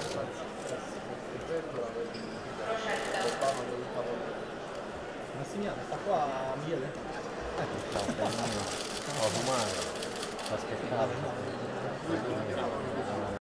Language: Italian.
Massimiliano, sta qua a Miele? Ecco, fumare, aspettare.